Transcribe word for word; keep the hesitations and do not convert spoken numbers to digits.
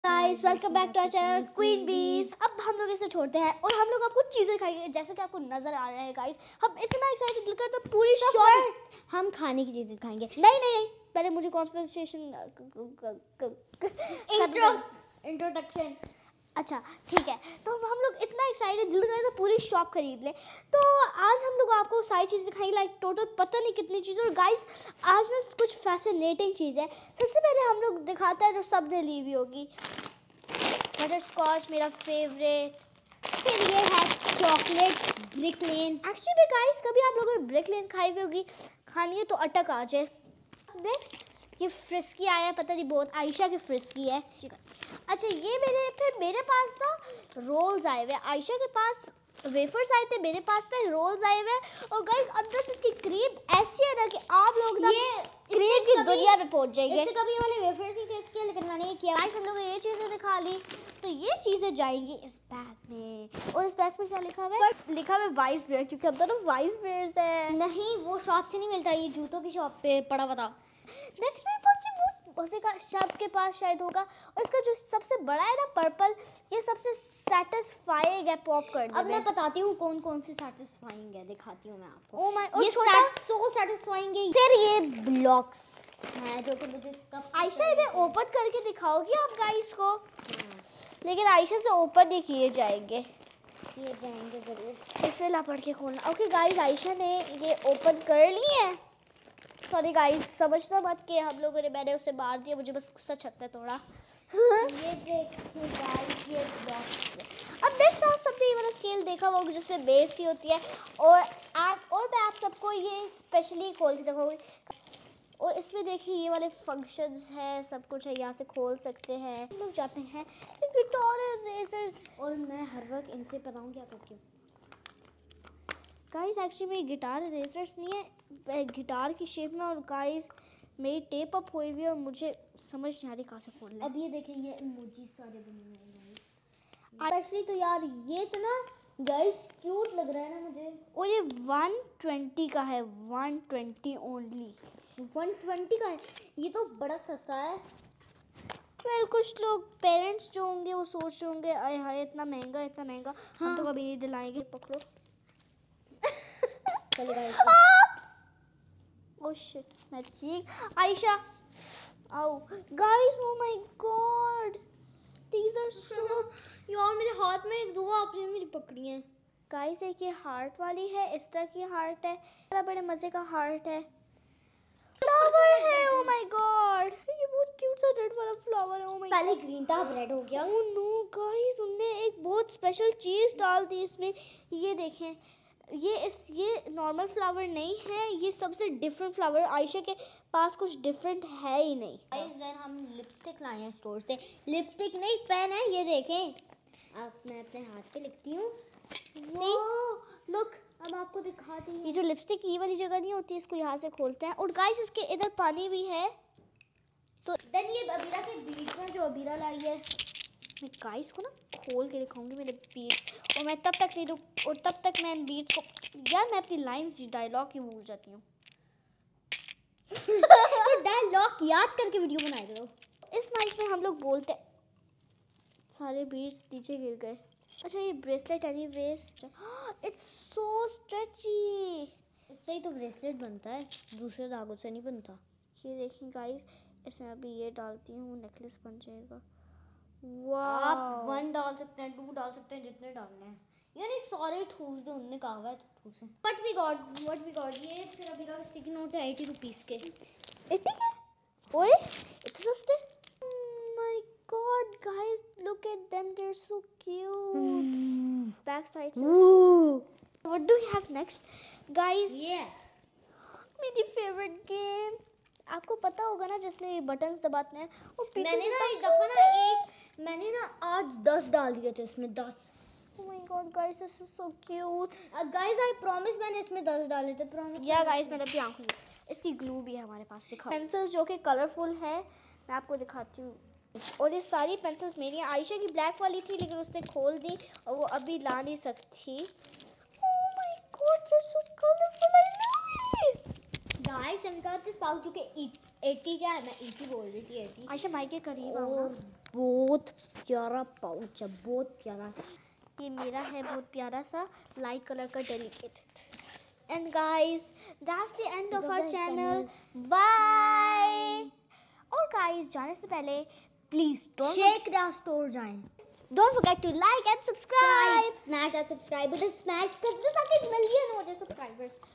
Guys welcome back to our channel Queen Bees. अब हम लोग इसे छोड़ते हैं और हम लोग अब कुछ चीजें खाएंगे जैसे कि आपको नजर आ रहा है गाइस। हम इतना एक्साइटेड दिल करते पूरी तो शॉप हम खाने की चीजें खाएंगे। नहीं नहीं नहीं पहले मुझे कॉन्वर्सेशन इंट्रो इंट्रोडक्शन अच्छा ठीक है। तो हम लोग इतना एक्साइटेड दिल करते पूरी शॉप खरीद ले। तो आज हम लोग आपको सारी चीज़ें दिखाएंगे, लाइक टोटल पता नहीं कितनी चीज़ें। और गाइस आज ना कुछ फैसिनेटिंग चीज़ है। सबसे पहले हम लोग दिखाते हैं जो सबने ली हुई होगी, बटर स्कॉच मेरा फेवरेट। फिर ये है चॉकलेट ब्रिक लेन। एक्चुअली भी गाइस कभी आप लोगों ने ब्रिक लेन खाई हुई होगी, खानी है तो अटक आ जाए। नेक्स्ट ये फ्रिस्की आया है, पता नहीं बहुत आयशा की फ्रिस्की है। अच्छा ये मेरे फिर मेरे पास ना रोल्स आए हुए, आयशा के पास वेफर्स आए थे, मेरे पास ना रोल्स आए हुए। और गाइस अंदर से इसकी क्रीम ऐसी है ना कि आप लोग ना ये क्रीम की दुनिया में पहुंच जाएंगे। इससे कभी वाले वेफर्स ही टेस्ट किया लेकिन मैंने ये किया। गाइस हम लोग ये चीजें दिखा ली, तो ये चीजें जाएंगी इस बैग में। और इस बैग में क्या लिखा हुआ है? लिखा हुआ है वाइस बियर, क्योंकि हम दोनों वाइस बियर्स है। नहीं वो शॉप से नहीं मिलता, ये जूतों की शॉप पे पड़ा हुआ था। नेक्स्ट मेरे पास ये उसी का शब के पास शायद होगा। और इसका जो सबसे बड़ा है ना पर्पल, ये सबसे सैटिस्फाइंग है पॉप कर दे। अब मैं बताती हूँ कौन कौन से सैटिस्फाइंग है, दिखाती हूँ मैं आपको। ओह माय, ये छोटा सो सैटिस्फाइंग है। फिर ये ब्लॉक्स है जो कि मुझे कब आयशा इन्हें ओपन करके दिखाओगी आप गाइस को, लेकिन आयशा से ओपन नहीं किए जाएंगे। किए जाएंगे जरूर। बिस्मिल्लाह पढ़ के खोलना। ओके गाइस आयशा ने ये ओपन कर ली है। सॉरी गाइस समझना मत कि हम लोगों ने मैंने उसे मार दिया, मुझे बस गुस्सा चढ़ता है थोड़ा। ये देखिए गाइस ये ब्लॉक्स। अब नेक्स्ट आप सबने ये वाला स्केल देखा होगा जिसमें बेस ही होती है। और आप और मैं आप सबको ये स्पेशली खोल के दिखाऊंगी। और इसमें देखिए ये वाले फंक्शंस हैं, सब कुछ है, यहाँ से खोल सकते हैं। हम लोग जाते हैं गिटार इरेजर्स, और मैं हर वक्त इनसे बताऊँ क्या करती हूँ। गाइस एक्चुअली मेरी गिटार इरेजर्स नहीं है, गिटार की शेप में। और गाइस मेरी टेप अप हुई हुई है और मुझे समझ नहीं आ रही कहाँ से खोलना है। अब ये देखें ये इमोजी सारे बने हुए हैं स्पेशली। तो यार ये तो ना गाइस क्यूट लग रहा है ना मुझे। और ये वन ट्वेंटी का है, one twenty only. One twenty का है, ये तो बड़ा सस्ता है। वेल कुछ लोग पेरेंट्स जो होंगे वो सोच रहे होंगे आए हाय इतना महंगा इतना महंगा, हाँ। हम तो कभी नहीं दिलाएंगे। पकड़ो चलो गाइस ओह शिट मैं चीख। आयशा आओ guys, oh my God these are so. यार मेरे हाथ में एक दो आपने मेरी पकड़ी हैं। गाइस एक ये हार्ट वाली है, इस तरह की हार्ट है, बड़ा बड़े मजे का हार्ट है। फ्लावर है, ओ माय गॉड ये बहुत क्यूट सा रेड वाला फ्लावर है। ओ माय पहले ग्रीन था अब रेड हो गया। ओह नो गाइस उनने एक बहुत स्पेशल चीज डाल दी इसमें। ये देखें, ये इस ये नॉर्मल फ्लावर नहीं है, ये सबसे डिफरेंट फ्लावर। आयशा के पास कुछ डिफरेंट है ही नहीं। गाइस देन हम लिपस्टिक लाए हैं स्टोर से। लिपस्टिक नहीं पेन है, ये देखें। अब मैं अपने हाथ पे लिखती हूँ। सी लुक अब आपको दिखाती हूँ। ये जो लिपस्टिक ये वाली जगह नहीं होती, इसको यहाँ से खोलते हैं। और गाइस इसके इधर पानी भी है। तो देन ये अबीरा के बीच में जो अबीरा लाई है, मैं गाइस को ना खोल के दिखाऊंगी मेरे बीट्स। और मैं तब तक नहीं रुक और तब तक मैं इन बीट्स को, यार मैं अपनी लाइंस डायलॉग ही भूल जाती हूँ। ये डायलॉग याद करके वीडियो बनाया करो। इस माइक में हम लोग बोलते हैं, सारे बीट्स नीचे गिर गए। अच्छा ये bracelet anyways, it's so stretchy. इससे ही तो ब्रेसलेट बनता है, दूसरे धागों से नहीं बनता। ये देखिए गाइस, इसमें अभी ये डालती हूँ, नेकलेस बन जाएगा। आप वन डाल सकते हैं, टू डाल सकते हैं, जितने डालने हैं। यानी सारे ठूस दो, उनने कहा हुआ है ठूस है। But we got what we got. ये फिर अभी का स्टिकी नोट है एटी रुपीस के। एटी के? ओए इतने सस्ते? My God guys look at them, they are so cute. Back side से what do we have next guys? ये मेरी फेवरेट गेम, आपको पता होगा ना जिसमें ये बटन्स दबाते हैं। और पीछे मैंने से ना एक दफा ना एक मैंने ना आज दस डाल दिए थे इसमें, दस। Oh my god guys this is so cute. Guys I promise मैंने इसमें दस डाले थे, प्रॉमिस। या गाइस मैंने अपनी आंखों से, इसकी ग्लू भी है हमारे पास, दिखा। पेंसिल्स जो कि कलरफुल है, मैं आपको दिखाती हूँ। और ये सारी पेंसिल्स मेरी हैं। आयशा की ब्लैक वाली थी लेकिन उसने खोल दी और वो अभी ला नहीं सकती। Oh my god they're so colorful, I love it. Guys हम कहते हैं पाउच के अस्सी का है, मैं अस्सी बोल रही थी अस्सी। आयशा माइक के करीब आओ। और बहुत प्यारा पाउच है, बहुत प्यारा। ये मेरा है बहुत प्यारा सा लाइट कलर का डेलिकेटेड। And guys that's the end of our channel, bye. और गाइस जाने से पहले please don't shake the store जाएं, don't forget to like and subscribe. Smash the subscribe button smash कर दो ताकि मिलियन हो जाए सब्सक्राइबर्स।